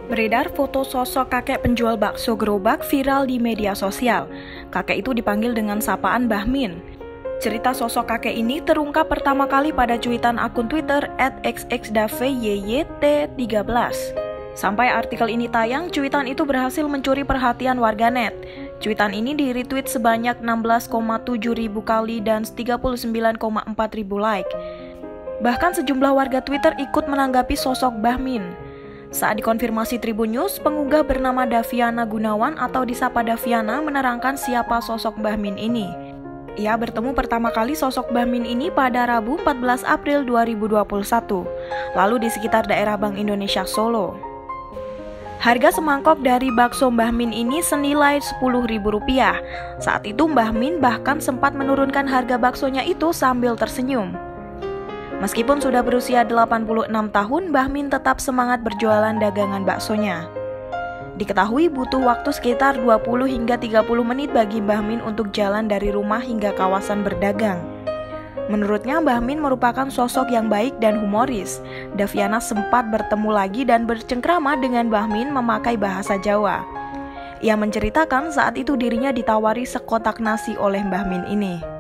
Beredar foto sosok kakek penjual bakso gerobak viral di media sosial. Kakek itu dipanggil dengan sapaan Mbah Min. Cerita sosok kakek ini terungkap pertama kali pada cuitan akun Twitter @xxdavyYT13. Sampai artikel ini tayang, cuitan itu berhasil mencuri perhatian warganet. Cuitan ini di-retweet sebanyak 16,7 ribu kali dan 39,4 ribu like. Bahkan sejumlah warga Twitter ikut menanggapi sosok Mbah Min. Saat dikonfirmasi Tribun News, pengunggah bernama Daviana Gunawan atau disapa Daviana menerangkan siapa sosok Mbah Min ini. Ia bertemu pertama kali sosok Mbah Min ini pada Rabu 14 April 2021, lalu di sekitar daerah Bank Indonesia Solo. Harga semangkok dari bakso Mbah Min ini senilai Rp10.000. Saat itu Mbah Min bahkan sempat menurunkan harga baksonya itu sambil tersenyum. Meskipun sudah berusia 86 tahun, Mbah Min tetap semangat berjualan dagangan baksonya. Diketahui butuh waktu sekitar 20 hingga 30 menit bagi Mbah Min untuk jalan dari rumah hingga kawasan berdagang. Menurutnya, Mbah Min merupakan sosok yang baik dan humoris. Daviana sempat bertemu lagi dan bercengkrama dengan Mbah Min memakai bahasa Jawa. Ia menceritakan saat itu dirinya ditawari sekotak nasi oleh Mbah Min ini.